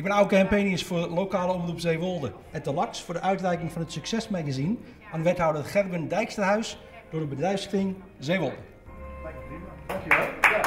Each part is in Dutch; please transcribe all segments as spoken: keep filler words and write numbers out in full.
Ik ben Auke Hempenius voor lokale omroep Zeewolde en te Laks voor de uitreiking van het Succesmagazine aan wethouder Gerben Dijksterhuis door de bedrijfskring Zeewolde. Dankjewel. Ja.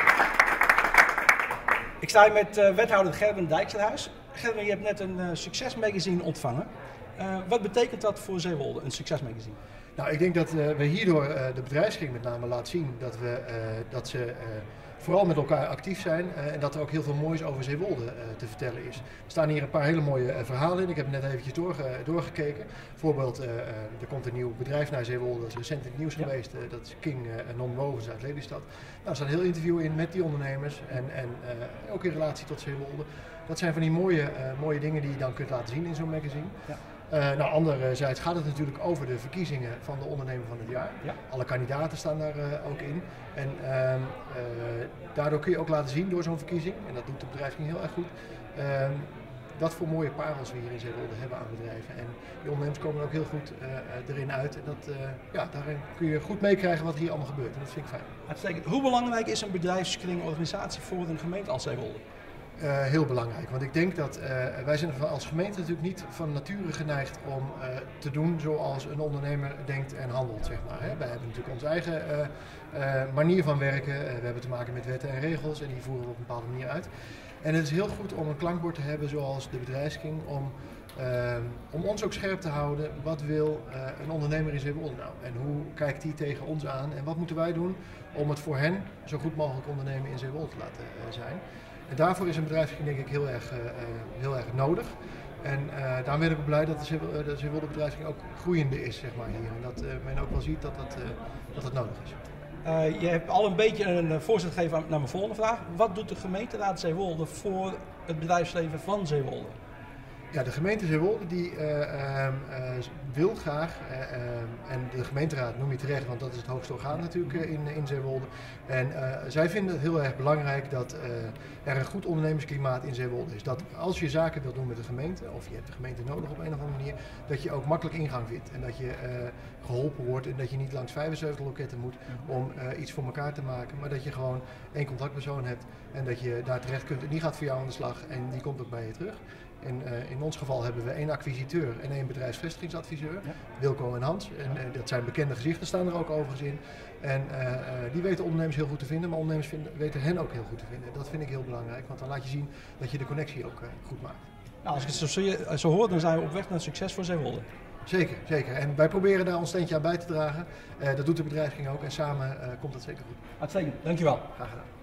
Ik sta hier met uh, wethouder Gerben Dijksterhuis. Gerben, je hebt net een uh, Succesmagazine ontvangen. Uh, wat betekent dat voor Zeewolde, een Succesmagazine? Nou, ik denk dat uh, we hierdoor uh, de bedrijfskring met name laten zien dat, we, uh, dat ze uh, vooral met elkaar actief zijn uh, en dat er ook heel veel moois over Zeewolde uh, te vertellen is. Er staan hier een paar hele mooie uh, verhalen in. Ik heb net eventjes doorge doorgekeken. Bijvoorbeeld, uh, uh, er komt een nieuw bedrijf naar Zeewolde, dat is recent in het nieuws ja. geweest. Uh, dat is King uh, Non-Wovens uit Lelystad. Nou, er staat een heel interview in met die ondernemers en, en uh, ook in relatie tot Zeewolde. Dat zijn van die mooie, uh, mooie dingen die je dan kunt laten zien in zo'n magazine. Ja. Uh, nou, anderzijds gaat het natuurlijk over de verkiezingen van de ondernemer van het jaar. Ja. Alle kandidaten staan daar uh, ook in. En uh, uh, daardoor kun je ook laten zien door zo'n verkiezing, en dat doet de bedrijfskring heel erg goed, uh, wat voor mooie parels we hier in Zeewolde hebben aan bedrijven. En die ondernemers komen ook heel goed uh, erin uit. En dat, uh, ja, daarin kun je goed meekrijgen wat hier allemaal gebeurt. En dat vind ik fijn. Uitstekend. Hoe belangrijk is een bedrijfskringorganisatie voor een gemeente als Zeewolde? Uh, heel belangrijk, want ik denk dat uh, wij zijn als gemeente natuurlijk niet van nature geneigd om uh, te doen zoals een ondernemer denkt en handelt, zeg maar. Hè. Wij hebben natuurlijk onze eigen uh, uh, manier van werken, uh, we hebben te maken met wetten en regels en die voeren we op een bepaalde manier uit. En het is heel goed om een klankbord te hebben zoals de bedrijfskring, om, uh, om ons ook scherp te houden. Wat wil uh, een ondernemer in Zeewolde nou? En hoe kijkt die tegen ons aan? En wat moeten wij doen om het voor hen zo goed mogelijk ondernemen in Zeewolde te laten uh, zijn? En daarvoor is een bedrijfskring denk ik heel erg, uh, heel erg nodig. En uh, daarom ben ik ook blij dat de Zeewolde bedrijfskring ook groeiende is, zeg maar, hier. En dat uh, men ook wel ziet dat dat, uh, dat, dat nodig is. Uh, je hebt al een beetje een voorzet gegeven naar mijn volgende vraag. Wat doet de gemeenteraad Zeewolde voor het bedrijfsleven van Zeewolde? Ja, de gemeente Zeewolde die uh, uh, wil graag, uh, uh, en de gemeenteraad noem je terecht, want dat is het hoogste orgaan natuurlijk uh, in, in Zeewolde. En uh, zij vinden het heel erg belangrijk dat uh, er een goed ondernemersklimaat in Zeewolde is. Dat als je zaken wilt doen met de gemeente, of je hebt de gemeente nodig op een of andere manier, dat je ook makkelijk ingang vindt. En dat je uh, geholpen wordt en dat je niet langs vijfenzeventig loketten moet om uh, iets voor elkaar te maken. Maar dat je gewoon één contactpersoon hebt en dat je daar terecht kunt en die gaat voor jou aan de slag en die komt ook bij je terug. En, uh, in ons geval hebben we één acquisiteur en één bedrijfsvestigingsadviseur, ja. Wilco en Hans. En uh, dat zijn bekende gezichten, staan er ook overigens in. En uh, uh, die weten ondernemers heel goed te vinden, maar ondernemers vinden, weten hen ook heel goed te vinden. Dat vind ik heel belangrijk, want dan laat je zien dat je de connectie ook uh, goed maakt. Nou, als ik het zo, zo hoor, dan zijn we op weg naar succes voor Zeewolde. Zeker, zeker. En wij proberen daar ons steentje aan bij te dragen. Uh, dat doet de bedrijfskring ook en samen uh, komt dat zeker goed. Uitstekend, dankjewel. Graag gedaan.